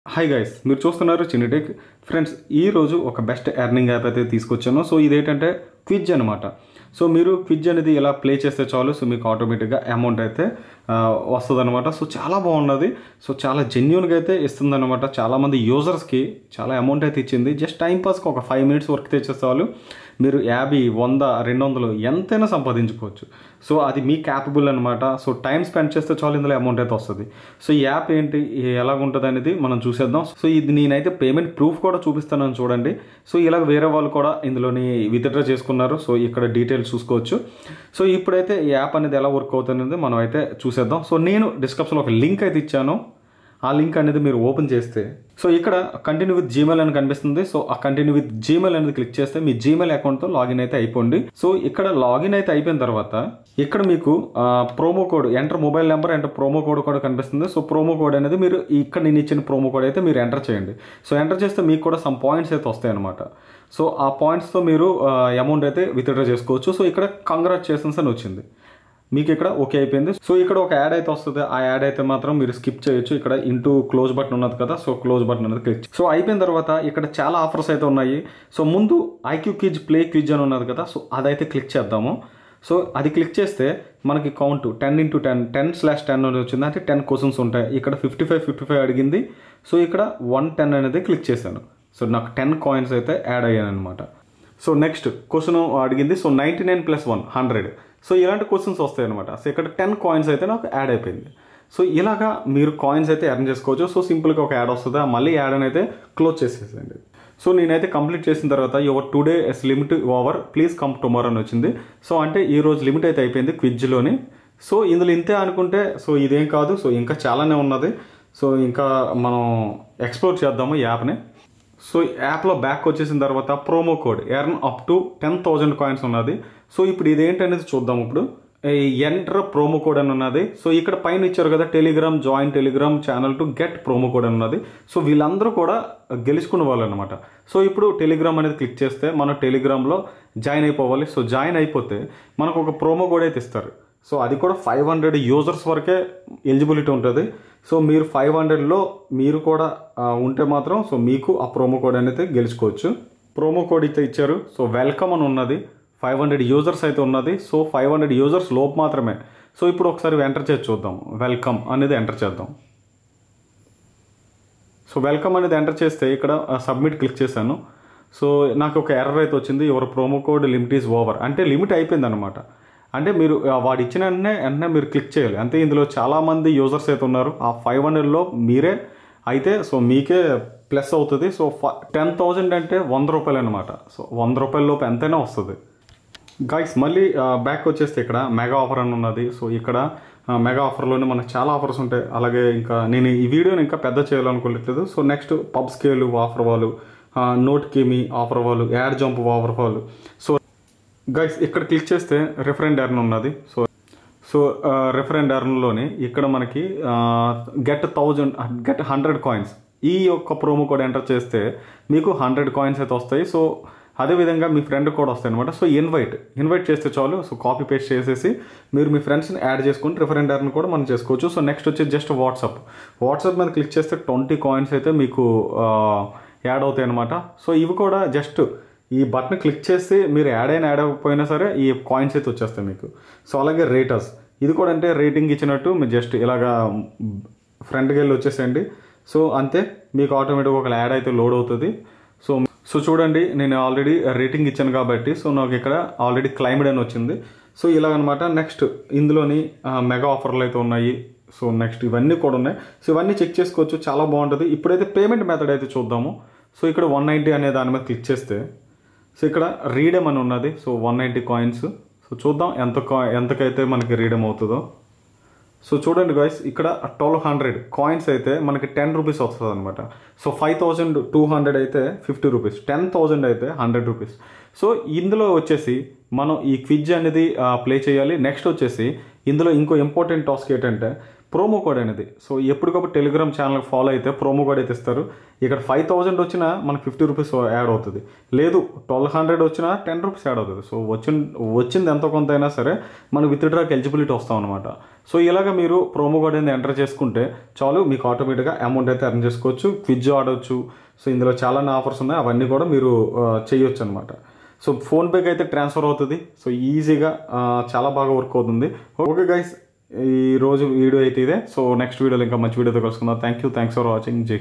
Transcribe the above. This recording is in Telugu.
హాయ్ గైస్, మీరు చూస్తున్నారు చిన్నటెక్. ఫ్రెండ్స్, ఈరోజు ఒక బెస్ట్ ఎర్నింగ్ యాప్ అయితే తీసుకొచ్చాను. సో ఇదేంటంటే క్విజ్ అనమాట. సో మీరు క్విజ్ అనేది ఇలా ప్లే చేస్తే చాలు, సో మీకు ఆటోమేటిక్గా అమౌంట్ అయితే వస్తుంది అనమాట. సో చాలా బాగున్నది. సో చాలా జెన్యున్గా అయితే ఇస్తుంది అనమాట. చాలామంది యూజర్స్కి చాలా అమౌంట్ అయితే ఇచ్చింది. జస్ట్ టైంపాస్కి ఒక 5 minutes వర్క్ తెచ్చేస్తే వాళ్ళు మీరు 50, 100, 200 ఎంతైనా సంపాదించుకోవచ్చు. సో అది మీ క్యాపబుల్ అనమాట. సో టైం స్పెండ్ చేస్తే చాలు ఇందులో అమౌంట్ అయితే వస్తుంది. సో ఈ యాప్ ఏంటి, ఎలాగుంటుంది అనేది మనం చూసేద్దాం. సో ఇది నేనైతే పేమెంట్ ప్రూఫ్ కూడా చూపిస్తానని చూడండి. సో ఇలా వేరే వాళ్ళు కూడా ఇందులోని విత్డ్రా చేసుకున్నారు. సో ఇక్కడ డీటెయిల్స్ చూసుకోవచ్చు. సో ఇప్పుడైతే ఈ యాప్ అనేది ఎలా వర్క్ అవుతుంది మనం అయితే చూసేద్దాం. సో నేను డిస్క్రిప్షన్లో ఒక లింక్ అయితే ఇచ్చాను. ఆ లింక్ అనేది మీరు ఓపెన్ చేస్తే సో ఇక్కడ కంటిన్యూ విత్ జీమెయిల్ అని కనిపిస్తుంది. సో ఆ కంటిన్యూ విత్ జీమెయిల్ అనేది క్లిక్ చేస్తే మీ జీమెయిల్ అకౌంట్తో లాగిన్ అయితే అయిపోండి. సో ఇక్కడ లాగిన్ అయితే అయిపోయిన తర్వాత ఇక్కడ మీకు promo code enter mobile number enter promo code కూడా కనిపిస్తుంది. సో ప్రోమో కోడ్ అనేది మీరు ఇక్కడ నేను ఇచ్చిన ప్రోమో కోడ్ అయితే మీరు ఎంటర్ చేయండి. సో ఎంటర్ చేస్తే మీకు కూడా సమ్ పాయింట్స్ అయితే వస్తాయి అనమాట. సో ఆ పాయింట్స్తో మీరు అమౌంట్ అయితే విత్డ్రా చేసుకోవచ్చు. సో ఇక్కడ కంగ్రాచులేషన్స్ అని వచ్చింది. మీకు ఇక్కడ ఓకే అయిపోయింది. సో ఇక్కడ ఒక యాడ్ అయితే వస్తుంది. ఆ యాడ్ అయితే మాత్రం మీరు స్కిప్ చేయొచ్చు. ఇక్కడ ఇంటూ క్లోజ్ బటన్ ఉన్నది కదా, సో క్లోజ్ బటన్ అనేది క్లిక్. సో అయిపోయిన తర్వాత ఇక్కడ చాలా ఆఫర్స్ అయితే ఉన్నాయి. సో ముందు ఐక్యూ క్విజ్ ప్లే క్విజ్ అని ఉన్నది కదా, సో అదైతే క్లిక్ చేద్దాము. సో అది క్లిక్ చేస్తే మనకి కౌంట్ 10x10 10/10 అని వచ్చింది. అంటే 10 క్వశ్చన్స్ ఉంటాయి. ఇక్కడ 55 అడిగింది. సో ఇక్కడ 110 అనేది క్లిక్ చేశాను. సో నాకు 10 కాయిన్స్ అయితే యాడ్ అయ్యాను అనమాట. సో నెక్స్ట్ క్వశ్చన్ అడిగింది. సో 99 + 1 100. సో ఇలాంటి క్వశ్చన్స్ వస్తాయి అనమాట. సో ఇక్కడ 10 కాయిన్స్ అయితే నాకు యాడ్ అయిపోయింది. సో ఇలాగా మీరు కాయిన్స్ అయితే ఎర్న్ చేసుకోవచ్చు. సో సింపుల్గా ఒక యాడ్ వస్తుంది, మళ్ళీ యాడ్ అని అయితే క్లోజ్ చేసేసండి. సో నేనైతే కంప్లీట్ చేసిన తర్వాత your today's limit over please come tomorrow అని వచ్చింది. సో అంటే ఈ రోజు లిమిట్ అయితే అయిపోయింది క్విజ్లోని. సో ఇందులో ఇంతే అనుకుంటే సో ఇదేం కాదు. సో ఇంకా చాలానే ఉన్నది. సో ఇంకా మనం ఎక్స్ప్లోర్ చేద్దాము ఈ యాప్ని. సో యాప్లో బ్యాక్ వచ్చేసిన తర్వాత promo code earn up to 10,000 coins ఉన్నది. సో ఇప్పుడు ఇదేంటి అనేది చూద్దాం. ఇప్పుడు ఎంటర్ ప్రోమో కోడ్ అని ఉన్నది. సో ఇక్కడ పైన ఇచ్చారు కదా, Telegram join Telegram channel to get promo code అని ఉన్నది. సో వీళ్ళందరూ కూడా గెలుచుకున్న వాళ్ళు అనమాట. సో ఇప్పుడు టెలిగ్రామ్ అనేది క్లిక్ చేస్తే మనం టెలిగ్రామ్లో జాయిన్ అయిపోవాలి. సో జాయిన్ అయిపోతే మనకు ఒక ప్రోమో కోడ్ అయితే ఇస్తారు. సో అది కూడా 500 యూజర్స్ వరకే ఎలిజిబిలిటీ ఉంటుంది. సో మీరు 500లో మీరు కూడా ఉంటే మాత్రం సో మీకు ఆ ప్రోమో కోడ్ అనేది గెలుచుకోవచ్చు. ప్రోమో కోడ్ అయితే ఇచ్చారు. సో వెల్కమ్ అని ఉన్నది. 500 యూజర్స్ అయితే ఉన్నది. సో 500 యూజర్స్ లోపు మాత్రమే. సో ఇప్పుడు ఒకసారి ఎంటర్ చేసి చూద్దాం. వెల్కమ్ అనేది ఎంటర్ చేద్దాం. సో వెల్కమ్ అనేది ఎంటర్ చేస్తే ఇక్కడ సబ్మిట్ క్లిక్ చేశాను. సో నాకు ఒక ఎర్రర్ అయితే వచ్చింది. Your promo code limit is over. అంటే లిమిట్ అయిపోయింది అనమాట. అంటే మీరు వాడు ఇచ్చిన వెంటనే మీరు క్లిక్ చేయాలి. అంతే ఇందులో చాలామంది యూజర్స్ అయితే ఉన్నారు. ఆ 500లో మీరే అయితే సో మీకే ప్లస్ అవుతుంది. సో 10,000 అంటే 100 రూపాయలు అనమాట. సో 100 రూపాయల లోపు ఎంతైనా వస్తుంది. గైస్ మళ్ళీ బ్యాక్ వచ్చేస్తే ఇక్కడ మెగా ఆఫర్ అని ఉన్నది. సో ఇక్కడ మెగా ఆఫర్లోనే మనకు చాలా ఆఫర్స్ ఉంటాయి. అలాగే ఇంకా నేను ఈ వీడియోని ఇంకా పెద్ద చేయాలనుకోవట్లేదు. So next PubScale offer వాళ్ళు, నోట్ కిమి ఆఫర్ వాళ్ళు, యాడ్ జంప్ ఆఫర్ వాళ్ళు. సో గైస్ ఇక్కడ క్లిక్ చేస్తే రిఫరెండ్ ఎర్న్ ఉన్నది. సో రిఫరెండ్ ఎర్న్లోని ఇక్కడ మనకి గెట్ 100 కాయిన్స్ ఈ యొక్క ప్రోమో కోడ్ ఎంటర్ చేస్తే మీకు 100 కాయిన్స్ అయితే వస్తాయి. సో అదేవిధంగా మీ ఫ్రెండ్ కూడా వస్తాయి అనమాట. సో ఇన్వైట్ చేస్తే చాలు. సో కాపీ పేస్ట్ చేసేసి మీరు మీ ఫ్రెండ్స్ని యాడ్ చేసుకుని రిఫరెండ్ ఎర్న్ కూడా మనం చేసుకోవచ్చు. సో నెక్స్ట్ వచ్చి జస్ట్ వాట్సాప్ మీద క్లిక్ చేస్తే 20 కాయిన్స్ అయితే మీకు యాడ్ అవుతాయి అనమాట. సో ఇవి కూడా జస్ట్ ఈ బటన్ క్లిక్ చేసి మీరు యాడ్ అవ్వకపోయినా సరే ఈ కాయిన్స్ అయితే వచ్చేస్తాయి మీకు. సో అలాగే రేటర్స్ ఇది కూడా అంటే రేటింగ్ ఇచ్చినట్టు మీరు జస్ట్ ఇలాగా ఫ్రంట్కి వెళ్ళి వచ్చేసేయండి. సో అంతే మీకు ఆటోమేటిక్గా ఒక యాడ్ అయితే లోడ్ అవుతుంది. సో చూడండి నేను ఆల్రెడీ రేటింగ్ ఇచ్చాను కాబట్టి సో నాకు ఇక్కడ ఆల్రెడీ క్లైమ్డ్ అని వచ్చింది. సో ఇలాగనమాట. నెక్స్ట్ ఇందులోని మెగా ఆఫర్లు అయితే ఉన్నాయి. సో నెక్స్ట్ ఇవన్నీ కూడా ఉన్నాయి. సో ఇవన్నీ చెక్ చేసుకోవచ్చు. చాలా బాగుంటుంది. ఇప్పుడైతే పేమెంట్ మెథడ్ అయితే చూద్దాము. సో ఇక్కడ 190 అనే దాని మీద క్లిక్ చేస్తే సో ఇక్కడ రీడమ్ అని ఉన్నది. So 190 coins. సో చూద్దాం ఎంతకైతే మనకి రీడమ్ అవుతుందో. సో చూడండి గాయస్ ఇక్కడ 1200 కాయిన్స్ అయితే మనకి 10 రూపీస్ వస్తుంది అనమాట. సో 5200 అయితే 50 రూపీస్, 10,000 అయితే 100 రూపీస్. సో ఇందులో వచ్చేసి మనం ఈ క్విజ్ అనేది ప్లే చేయాలి. నెక్స్ట్ వచ్చేసి ఇందులో ఇంకో ఇంపార్టెంట్ టాస్క్ ఏంటంటే ప్రోమో కోడ్ అనేది. సో ఎప్పటికప్పుడు టెలిగ్రామ్ ఛానల్ ఫాలో అయితే ప్రోమో కోడ్ అయితే ఇస్తారు. ఇక్కడ 5000 వచ్చినా మనకు 50 రూపీస్ యాడ్ అవుతుంది, లేదు 1200 వచ్చినా 10 రూపీస్ యాడ్ అవుతుంది. సో వచ్చింది ఎంతో కొంత అయినా సరే మనకు విత్డ్రాకి ఎలిజిబిలిటీ వస్తాం అనమాట. సో ఇలాగ మీరు ప్రోమో కోడ్ అనేది ఎంటర్ చేసుకుంటే చాలు, మీకు ఆటోమేటిక్గా అమౌంట్ అయితే ఎర్న్ చేసుకోవచ్చు, క్విజ్ ఆడవచ్చు. సో ఇందులో చాలా ఆఫర్స్ ఉన్నాయి, అవన్నీ కూడా మీరు చేయొచ్చు అనమాట. సో ఫోన్పేకి అయితే ట్రాన్స్ఫర్ అవుతుంది. సో ఈజీగా చాలా బాగా వర్క్ అవుతుంది. ఓకే గైస్, ఈ రోజు వీడియో అయితే ఇదే. సో నెక్స్ట్ వీడియోలో ఇంకా మంచి వీడియోతో కలుసుకుందాం. Thanks for watching.